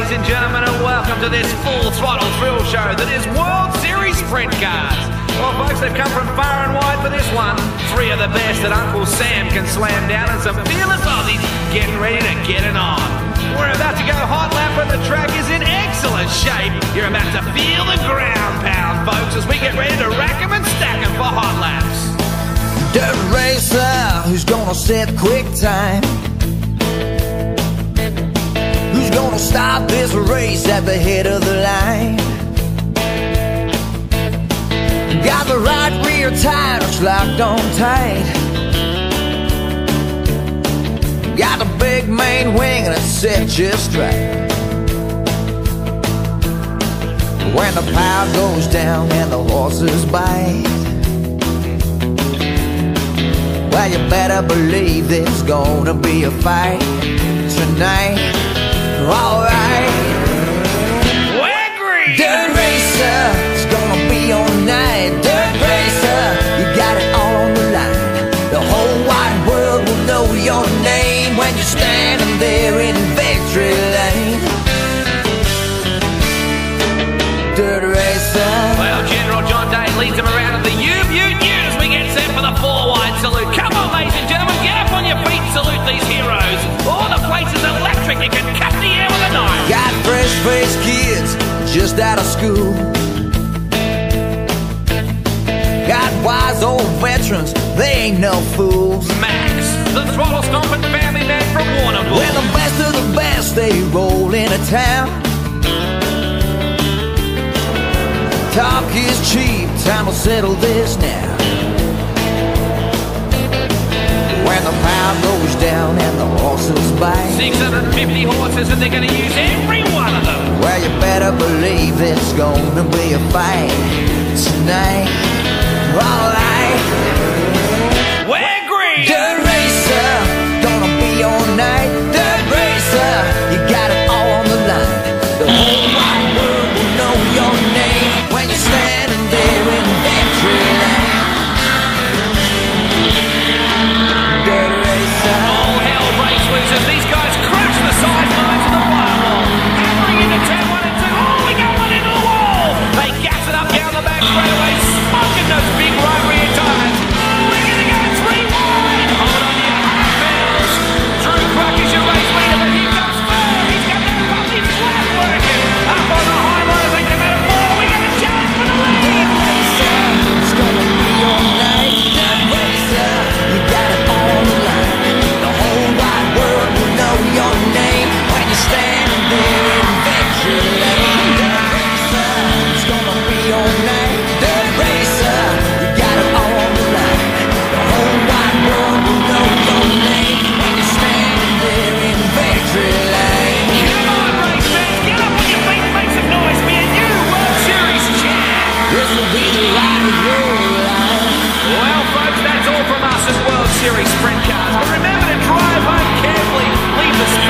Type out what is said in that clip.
ladies and gentlemen, and welcome to this full throttle thrill show that is World Series Sprint Cars. Well, folks, they've come from far and wide for this one. Three of the best that Uncle Sam can slam down, and some fearless Aussies getting ready to get it on. We're about to go hot lap, and the track is in excellent shape. You're about to feel the ground pound, folks, as we get ready to rack 'em and stack 'em for hot laps. Dirt racer, who's gonna set quick time? Who's gonna stop this race at the head of the line? Got the right rear tires locked on tight. Got the big main wing and it's set just right. When the power goes down and the horses bite, well, you better believe there's gonna be a fight tonight. Alright, We're green! Dirt racer, it's gonna be all night. Dirt racer, you got it all on the line. The whole wide world will know your name when you're standing there in victory lane. Dirt racer. Well, General John Day leads them around in the U-Ute as we get set for the four-wide salute. Come on, ladies and gentlemen, get up on your feet and salute these heroes. Oh, the place is electric. It can cut the air with a knife. Got fresh-faced kids just out of school. Got wise old veterans, they ain't no fools. Max, the throttle stomping family man from Warrnambool. When the best of the best, they roll into town. Talk is cheap, time will settle this now. When the power goes down and the horses bite, 650 horses and they're going to use every one of them. well, you better believe there's gonna be a fight tonight. Alright, We're green! dirt racer, gonna be all night. Dirt racer, you got it all on the line. The whole wide world will know your name when you're standing there in victory lane. Dirt racer. All hell breaks loose as these guys crash the side lines of the firewall. Hammering into turn 1 and 2. Oh, we got one into the wall. They gas it up down the back straightaway, smoking those big right rear tires. Oh, we're going to go 3 wide. Hold on, you half-bells. Drew Cruck is your race leader, but here comes Spur. He's got that fucking flat working. Up on the high line, they come out of 4. We're going to challenge for the lead. It's gonna be all night. Dirt racer, you got it all on the line. The whole wide world will know your name when you're standing there in victory lane. Dirt racer, it's gonna be all night. Dirt racer, you got it all on the line. The whole wide world will know your name when you're standing there in victory lane. Come on, race fans, get up on your feet and make some noise. Be a new World Series champ. This will be the ride of your life. Well, folks, that's all from us as World Series Sprint Cars. But remember to drive home carefully, leave the